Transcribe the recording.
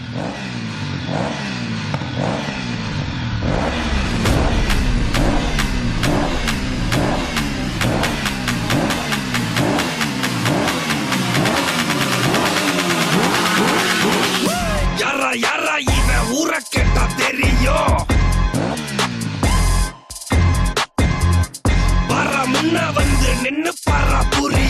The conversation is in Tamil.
யாரா இவன் ஊர கேட்டா தெரியும். வர முன்ன வந்து நின்னு பாரா புரியும்.